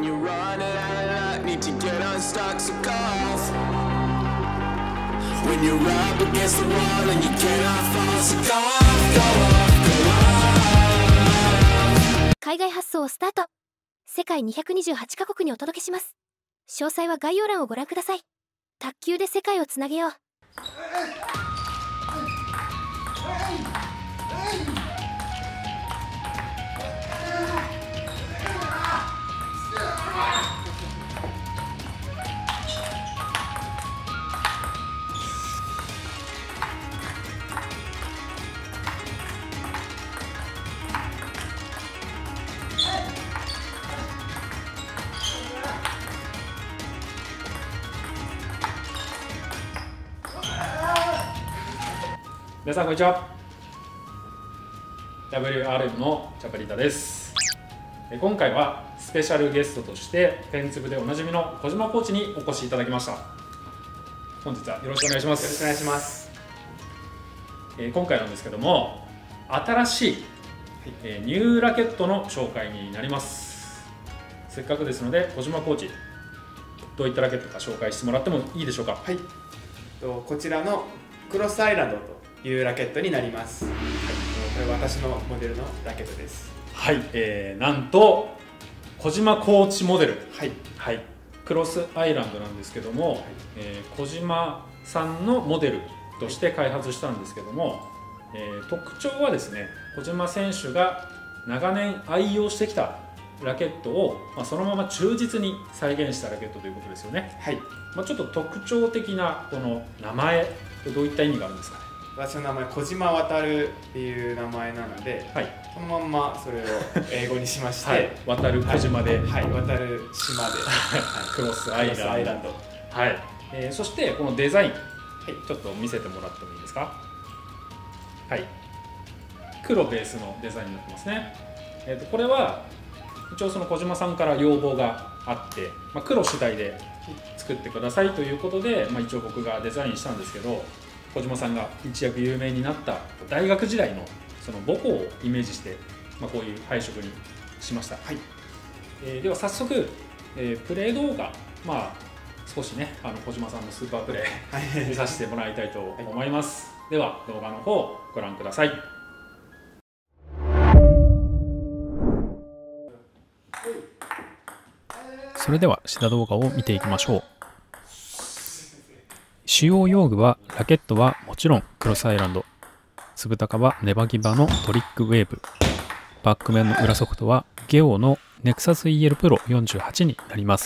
when you're running out of luck, need to get unstuck, so go off. When you're up against the wall and you cannot fall, so go off, go off, go off. 海外発送をスタート。世界228カ国にお届けします。詳細は概要欄をご覧ください。卓球で世界をつなげよう。 皆さんこんにちは。 WRM のチャパリタです。今回はスペシャルゲストとしてペンツ部でおなじみの小島コーチにお越しいただきました。本日はよろしくお願いします。 よろしくお願いします。 今回なんですけども、新しいニューラケットの紹介になります。せっかくですので小島コーチ、どういったラケットか紹介してもらってもいいでしょうか。 はい、こちらのクロスアイランドというラケットになります。はい、これ私のモデルのラケットです。 はい、なんと小島コーチモデル、 はい、 はい、クロスアイランドなんですけども、はい、小島さんのモデルとして開発したんですけども、特徴はですね、小島選手が長年愛用してきたラケットを、そのまま忠実に再現したラケットということですよね。はい、ちょっと特徴的なこの名前、どういった意味があるんですかね。 私の名前小島渡っていう名前なので、はい、そのまんまそれを英語にしまして、はい、 渡る小島で、 はい、渡る島でクロスアイランド、はい、そしてこのデザイン、はい、ちょっと見せてもらってもいいですか。はい、黒ベースのデザインになってますね。これは一応その小島さんから要望があって、黒主体で作ってくださいということで、一応僕がデザインしたんですけど、小島さんが一躍有名になった大学時代のその母校をイメージして、こういう配色にしました。はい、では早速、プレー動画、少しね小島さんのスーパープレー見させてもらいたいと思います。はい、では動画の方ご覧ください。 それでは下動画を見ていきましょう。使用用具はラケットはもちろんクロスアイランド、つぶたかはネバギバのトリックウェーブ、バック面の裏ソフトはゲオのネクサス EL Pro 48になります。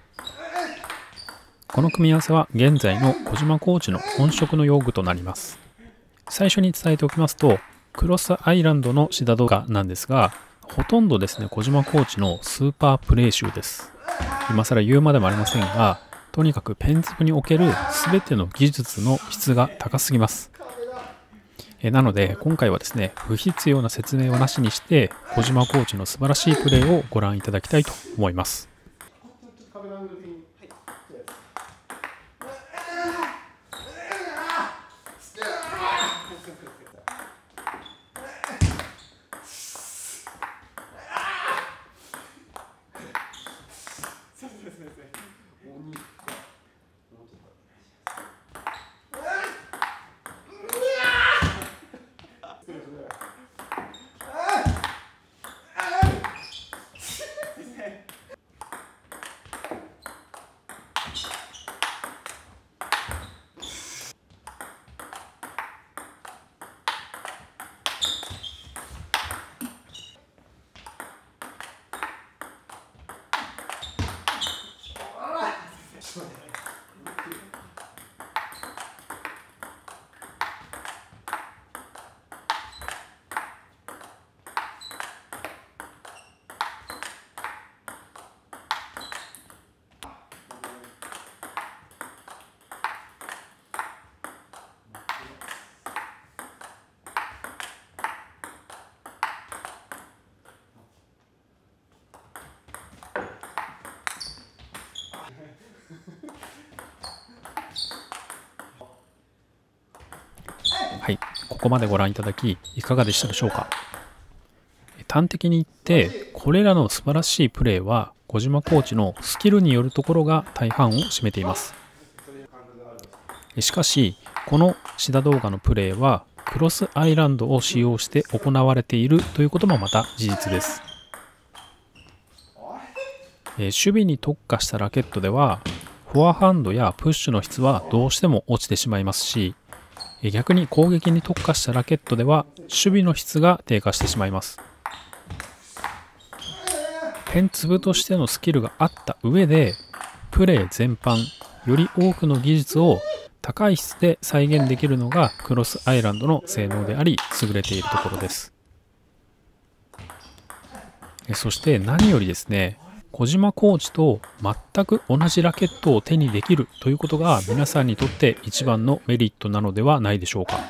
この組み合わせは現在の小島コーチの本職の用具となります。最初に伝えておきますと、クロスアイランドのシダ動画なんですが、ほとんどですね小島コーチのスーパープレー集です。今更言うまでもありませんが、とにかくペンツ部における全ての技術の質が高すぎます。なので今回はですね、不必要な説明をなしにして小島コーチの素晴らしいプレーをご覧いただきたいと思います。はい、ここまでご覧いただきいかがでしたでしょうか。 端的に言ってこれらの素晴らしいプレーは小島コーチのスキルによるところが大半を占めています。しかしこのシダ動画のプレーはクロスアイランドを使用して行われているということもまた事実です。守備に特化したラケットではフォアハンドやプッシュの質はどうしても落ちてしまいますし、逆に攻撃に特化したラケットでは守備の質が低下してしまいます。ペンツブとしてのスキルがあった上でプレー全般より多くの技術を高い質で再現できるのがクロスアイランドの性能であり優れているところです。そして何よりですね、小島コーチと全く同じラケットを手にできるということが皆さんにとって一番のメリットなのではないでしょうか。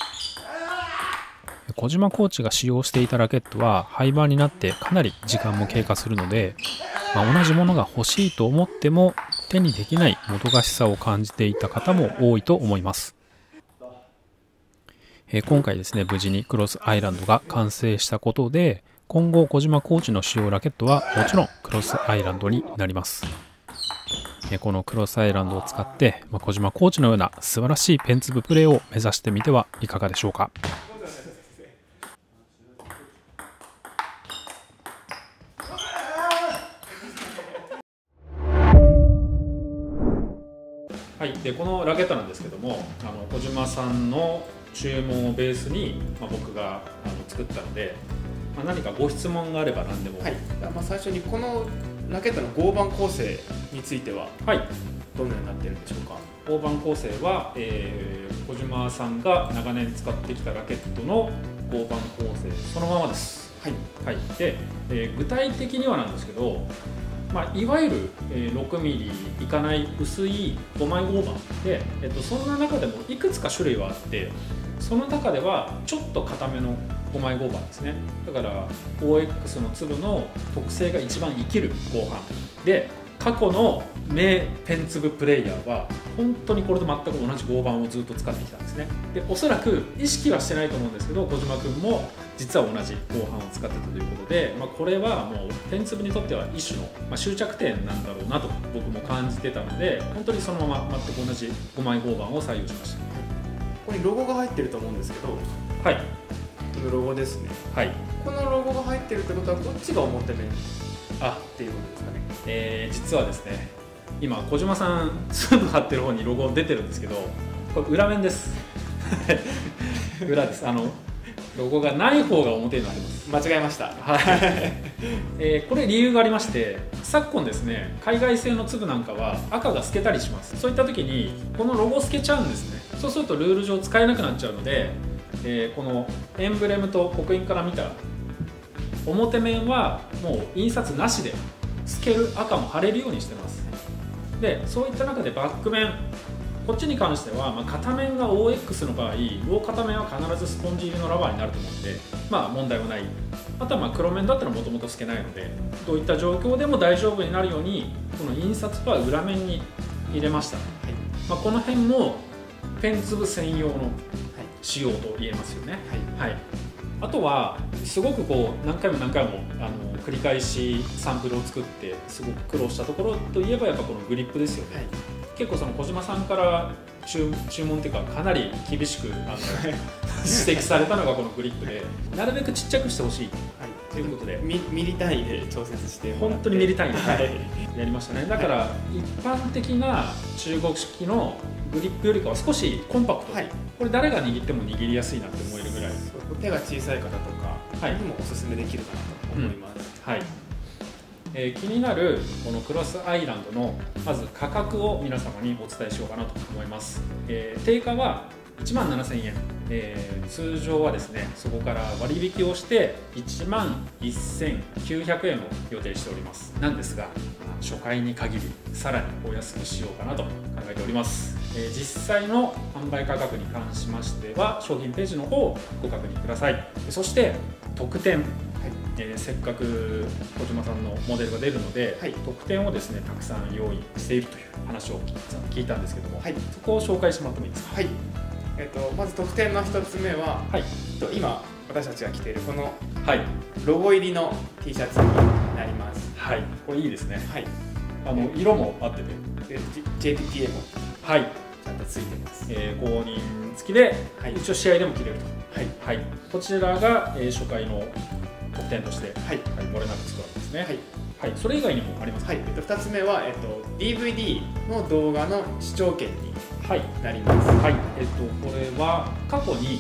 小島コーチが使用していたラケットは廃盤になってかなり時間も経過するので、同じものが欲しいと思っても手にできないもどかしさを感じていた方も多いと思います。今回ですね、無事にクロスアイランドが完成したことで、今後小島コーチの使用ラケットはもちろんクロスアイランドになります。このクロスアイランドを使って小島コーチのような素晴らしいペンツブプレーを目指してみてはいかがでしょうか。 はい、でこのラケットなんですけども、小島さんの注文をベースに、僕が作ったので、何かご質問があれば何でも。 はい、最初にこのラケットの合板構成については、 はい、 どのようになっているんでしょうか。 合板構成は、小島さんが長年使ってきたラケットの合板構成そのままです。 はい、 はい、で、具体的にはなんですけど、いわゆる、6ミリいかない薄い5枚合板で、そんな中でもいくつか種類はあって、その中ではちょっと硬めの5枚合板ですね。だから OX の粒の特性が一番生きる合板で、過去の名ペンツブプレイヤーは本当にこれと全く同じ合板をずっと使ってきたんですね。でおそらく意識はしてないと思うんですけど、小島君も実は同じ合板を使ってたということで、これはもうペンツブにとっては一種の、終着点なんだろうなと僕も感じてたので、本当にそのまま全く同じ5枚合板を採用しました。 ここにロゴが入ってると思うんですけど、 はい、 このロゴですね。 はい、 このロゴが入ってるってことはこっちが表面っていうことですかね。 実はですね、今小島さんすぐ貼ってる方にロゴ出てるんですけど、これ裏面です裏です。ロゴがない方が表になります。 間違えました。 はい、これ理由がありまして、昨今ですね、海外製の粒なんかは赤が透けたりします。そういった時にこのロゴ透けちゃうんですね。そうするとルール上使えなくなっちゃうので、このエンブレムと刻印から見た表面はもう印刷なしで透ける赤も貼れるようにしてます。でそういった中でバック面、こっちに関しては、片面が OX の場合、両片面は必ずスポンジ入りのラバーになると思うので、問題はない。あとは黒面だったらもともと透けないので、どういった状況でも大丈夫になるようにこの印刷は裏面に入れました。はい、この辺もペンツブ専用の仕様と言えますよね。はい、はい、あとはすごく何回も繰り返しサンプルを作ってすごく苦労したところといえばやっぱこのグリップですよね。はい、結構その小島さんから注文っていうかかなり厳しく指摘されたのがこのグリップで、なるべくちっちゃくしてほしいということで、 ミリ単位で調節して本当にミリ単位でやりましたね。だから一般的な中国式のグリップよりかは少しコンパクト、これ誰が握っても握りやすいなって思えるぐらい、 手が小さい方とかにもおすすめできるかなと思います。 はい、気になるこのクロスアイランドのまず価格を皆様にお伝えしようかなと思います。定価は17,000円、通常はですねそこから割引をして11,900円を予定しております。なんですが初回に限りさらにお安くしようかなと考えております。実際の販売価格に関しましては商品ページの方をご確認ください。そして特典、せっかく小島さんのモデルが出るので、特典をですねたくさん用意しているという話を聞いたんですけども、そこを紹介してもらってもいいですか。 はい、まず特典の1つ目は、今私たちが着ているこのはいロゴ入りの T シャツになります。 はい、これいいですね。 はい。 色も合ってて、 で JPTA もはい、 ちゃんとついてます。 公認付きで、 はい一応試合でも着れると。 はい。 はい、こちらが、初回の特典として、 はい。 漏れなくつくわけですね。 はい。 はい、それ以外にもありますか。 はい。2つ目は、DVD の動画の視聴券にはい、 なります。 はい、これは過去に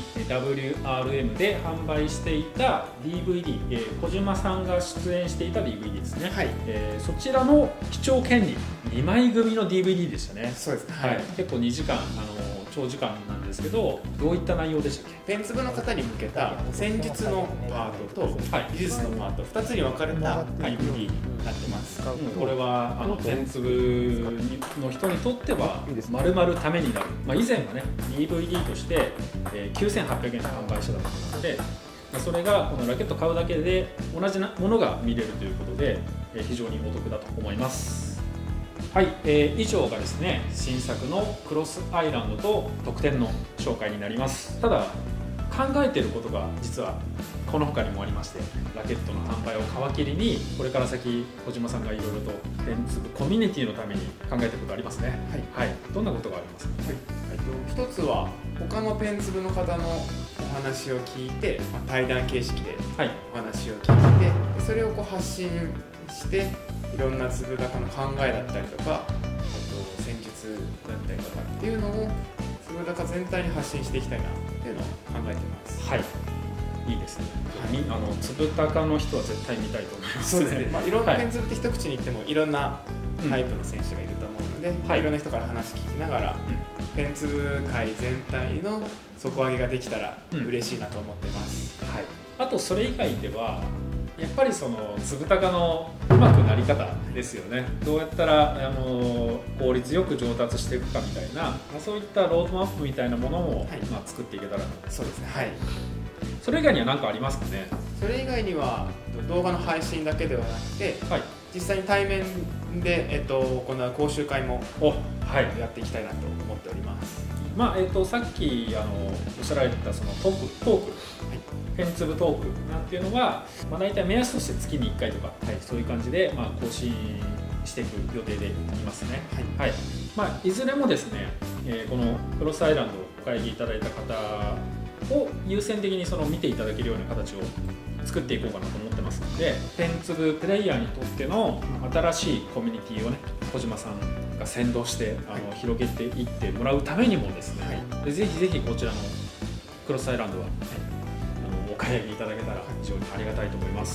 WRM で販売していた DVD、小島さんが出演していた DVD ですね。 はい。 そちらの視聴権利2枚組の DVD でしたね。 そうですね。 はい、結構2時間長時間なんですけど、どういった内容でしたっけ。 ペンツ部の方に向けた戦術のパートとはい技術のパート2つに分かれた DVD になってます。 これはペンツ部の人にとっては丸々ためになる、以前はね DVD として、9800円で販売してたものなので、それがこのラケット買うだけで同じなものが見れるということで、非常にお得だと思います。はい、以上がですね新作のクロスアイランドと特典の紹介になります。ただ考えていることが実はこの他にもありまして、ラケットの販売を皮切りにこれから先小島さんがいろいろとペンツ部コミュニティのために考えていることありますね。はい、どんなことがありますか。 一つは他のペンツ部の方のお話を聞いて、対談形式ではい、 お話を聞いて、それを発信していろんな粒高の考えだったりとか、戦術だったりとかっていうのを粒高全体に発信していきたいなっていうのを考えてます。 はい、いいですね。粒高の人は絶対見たいと思いますね。 そうですね。いろんなペンツ部って一口に言ってもいろんなタイプの選手がいると思うので、 はいいろんな人から話聞きながら、ペンツ部界全体の底上げができたら嬉しいなと思ってます。 はい、あとそれ以外ではやっぱりその粒高のうまくなり方ですよね。どうやったら効率よく上達していくかみたいな、そういったロードマップみたいなものも、作っていけたらと。 そうですね。はい。 それ以外には何かありますかね。 それ以外には動画の配信だけではなくて、 はい、 実際に対面で、行う講習会もやっていきたいなと思っております。 さっきおっしゃられたそのトーク、ペンツ部トークなんていうのは、大体目安として月に1回とか、そういう感じで、更新していく予定でいますね。はい、いずれもですね、このクロスアイランドをお会議いただいた方を優先的に見ていただけるような形を作っていこうかなと思ってますので、ペンツ部プレイヤーにとっての新しいコミュニティをね、小島さんが先導して広げていってもらうためにもですね、ぜひぜひこちらのクロスアイランドは、お買い上げいただけたら非常にありがたいと思います。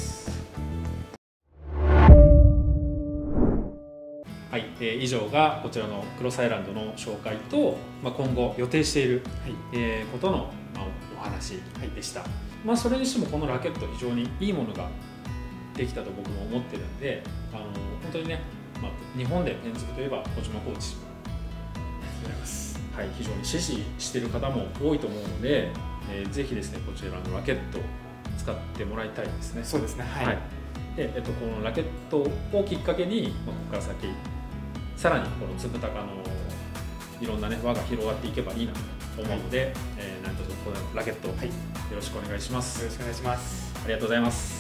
はい、以上がこちらのクロスアイランドの紹介と、今後予定している、ことの、お話でした。それにしてもこのラケット非常にいいものができたと僕も思ってるんで、本当にね、日本でペンツ部といえば小島コーチ、非常に支持している方も多いと思うので、ぜひですねこちらのラケットを使ってもらいたいですね。 そうですね。はい。 で、このラケットをきっかけに、ここから先さらにこの粒高のいろんなね輪が広がっていけばいいなと思うので、なんとこのラケット、よろしくお願いします。 よろしくお願いします。 ありがとうございます。